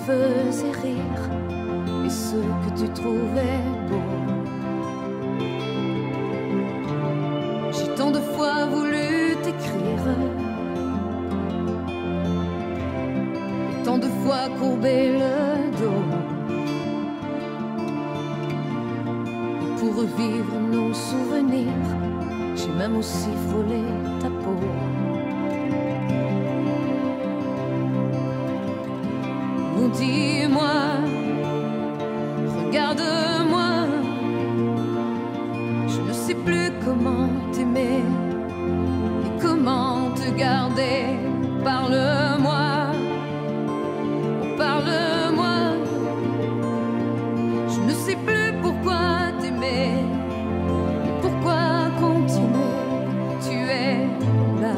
faisait rire et ce que tu trouvais beau. J'ai tant de fois voulu t'écrire et tant de fois courbé le dos pour revivre nos souvenirs. J'ai même aussi frôlé ta peau. Oh, dis-moi, regarde-moi, je ne sais plus comment t'aimer et comment te garder. Parle-moi, oh, parle-moi, je ne sais plus pourquoi t'aimer et pourquoi continuer. Tu es là,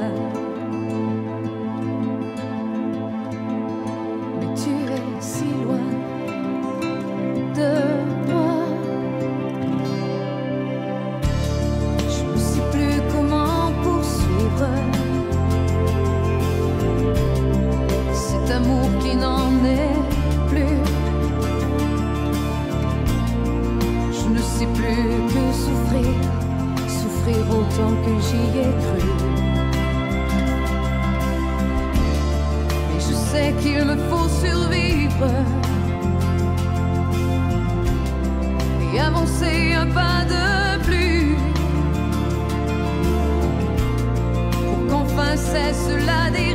mais tu es si loin de moi. Je ne sais plus comment poursuivre cet amour qui n'en est plus. Je ne sais plus que souffrir, souffrir autant que j'y ai cru. Mais je sais qu'il me faut survivre et avancer un pas de plus pour qu'enfin cesse la dérive.